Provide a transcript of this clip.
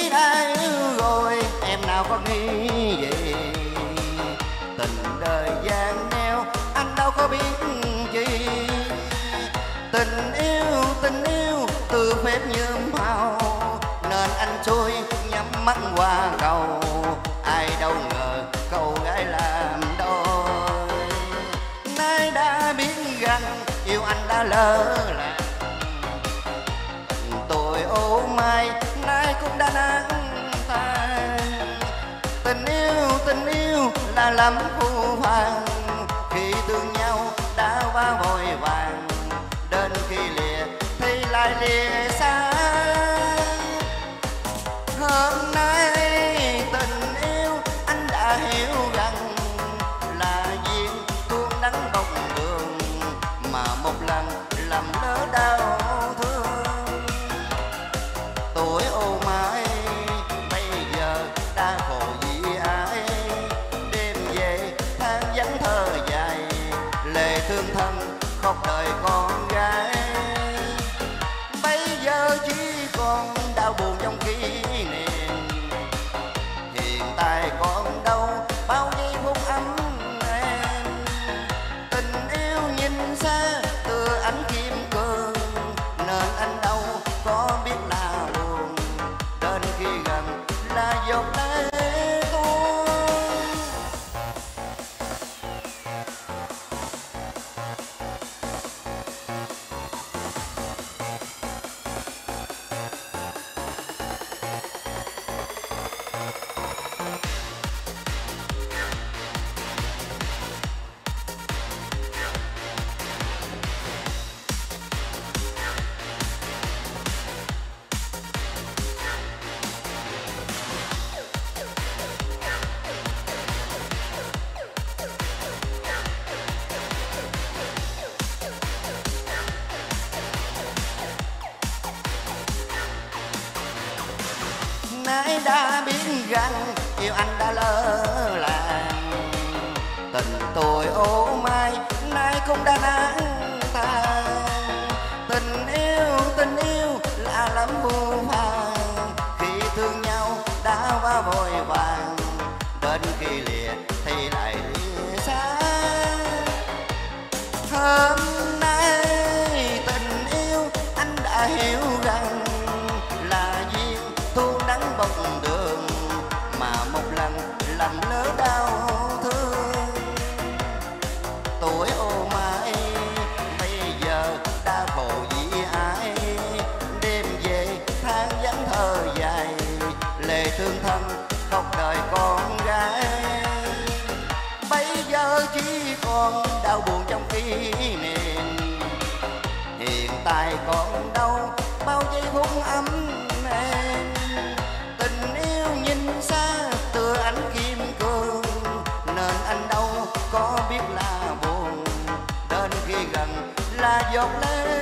đã yêu rồi em nào có nghĩ gì. Tình đời gian neo anh đâu có biết gì. Tình yêu từ phép như màu nên anh trôi nhắm mắt qua cầu. Ai đâu ngờ câu gái làm đôi. Nay đã biết rằng yêu anh đã lỡ làng. Tôi ô mai nay cũng đã nắng tan. Tình yêu là lắm phù phàng. Khi thương nhau đã quá vội vàng. Đến khi lìa thì lại lìa xa. Hôm nay tình yêu anh đã hiểu rằng là duyên tuôn đắng bọc đường. Mà một lần làm lỡ đau thương. Tuổi ô mai bây giờ đã khổ vì ai. Đêm về than vắng thơ dài. Lệ thương thân khóc đời con gái. Bây giờ chỉ còn đau buồn trong kỷ niệm. Hiện tại còn đâu bao giây phút ấm em. Tình yêu nhìn xa từ ánh kim cương nên anh đâu có biết là buồn. Đến khi gần là giọt lệ tuôn. Nay đã biết rằng yêu anh đã lỡ làng. Tình tôi ô mai nay cũng đã nắng tan. Tình yêu là lắm buồn phàng. Khi thương nhau đã quá vội vàng. Đến khi lìa thì lại lìa xa. Hôm nay tình yêu anh đã hiểu rằng là duyên thu nắng bóng đường. Mà một lần làm lỡ đau thương. Tuổi ô mai bây giờ đã khổ vì ai. Đêm về than vắng thơ dài. Lệ thương thân khóc đời con gái. Bây giờ chỉ còn đau buồn trong kỷ niệm. Hiện tại còn đâu bao giây phút ấm em. Tình yêu nhìn xa từ ánh kim cương nên anh đâu có biết là buồn. Đến khi gần là giọt lệ